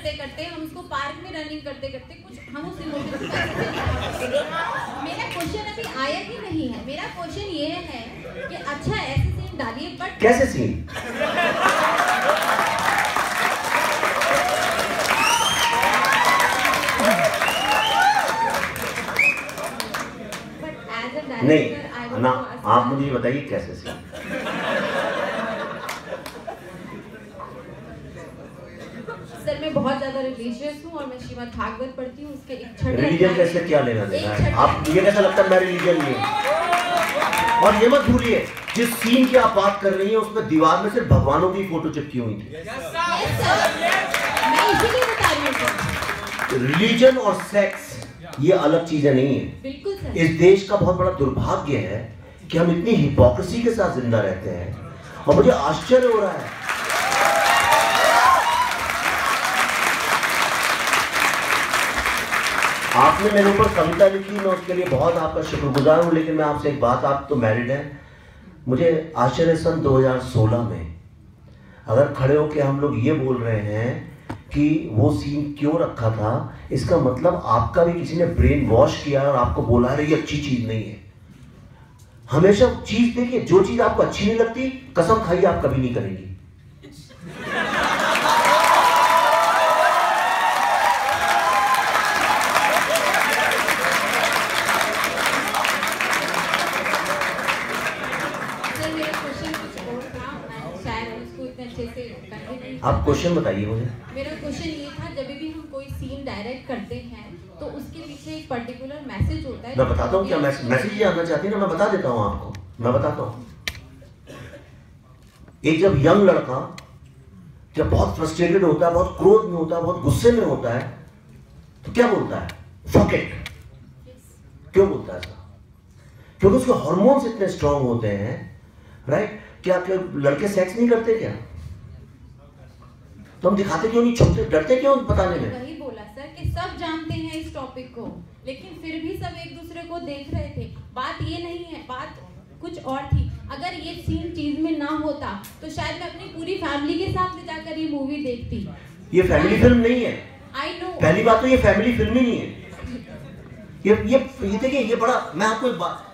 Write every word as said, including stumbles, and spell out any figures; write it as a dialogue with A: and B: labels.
A: करते करते हम उसको पार्क में रनिंग करते करते कुछ हम उस इमोशन मेरा क्वेश्चन अभी आया ही नहीं है। मेरा क्वेश्चन ये है कि अच्छा ऐसे सीन डालिए बट
B: कैसे सीन? नहीं ना, आप मुझे ये बताइए कैसे सीन?
A: सर मैं बहुत ज्यादा रिलीजियस हूँ और मैं श्रीमद् भागवत पढ़ती हूँ। उसके एक छठे
B: रिलीजन कैसे क्या लेना देना है? आप ये कैसा लगता है मैं रिलीजन नहीं हूँ? और ये मत भूलिए जिस सीन की आप बात कर रही हैं उसमें दीवार में सिर्फ भगवानों की फोटो चिपकी हुई थी।
A: मैं इसीलिए बता रही हूँ।
B: रिलीजन और सेक्स ये अलग चीजें नहीं है।
A: बिल्कुल सर।
B: इस देश का बहुत बड़ा दुर्भाग्य है कि हम इतनी हिपोक्रेसी के साथ जिंदा रहते हैं और मुझे आश्चर्य हो रहा है। आपने मेरे ऊपर कविता लिखी, मैं उसके लिए बहुत आपका शुक्रगुजार हूं, लेकिन मैं आपसे एक बात, आप तो मैरिड हैं, मुझे आश्चर्य सन दो हज़ार सोलह में अगर खड़े होकर हम लोग ये बोल रहे हैं कि वो सीन क्यों रखा था, इसका मतलब आपका भी किसी ने ब्रेन वॉश किया और आपको बोला है ये अच्छी चीज नहीं है। हमेशा चीज देखिए, जो चीज आपको अच्छी नहीं लगती कसम खाइए आप कभी नहीं करेंगी। आप क्वेश्चन बताइए मुझे।
A: मेरा क्वेश्चन ये था, जब भी हम कोई सीन डायरेक्ट करते हैं तो उसके पीछे एक पर्टिकुलर मैसेज होता है।
B: मैं बताता हूँ क्या मैसेज ये आना चाहती है ना, मैं बता देता हूँ आपको, मैं बताता हूँ। एक जब यंग लड़का जब बहुत फ्रस्ट्रेटेड होता है, बहुत क्रोध में होता है, बहुत गुस्से में होता है, तो क्या बोलता है? Fuck it. क्यों बोलता है ऐसा? क्योंकि उसके हार्मोन्स इतने स्ट्रांग होते हैं, राइट? क्या क्या लड़के सेक्स नहीं करते क्या? तो हम दिखाते क्यों नहीं, छुपते, डरते क्यों बताने में?
A: वही बोला सर कि सब जानते हैं इस टॉपिक को, लेकिन फिर भी सब एक दूसरे को देख रहे थे। बात ये नहीं है, बात कुछ और थी। अगर ये सीन चीज में ना होता तो शायद मैं अपनी पूरी फैमिली के साथ ले जाकर ये मूवी देखती।
B: ये फैमिली फिल्म नहीं है।
A: I know.
B: पहली बात तो ये फैमिली फिल्म ही नहीं है। ये ये ये देखिए, ये बड़ा, मैं आपको एक बात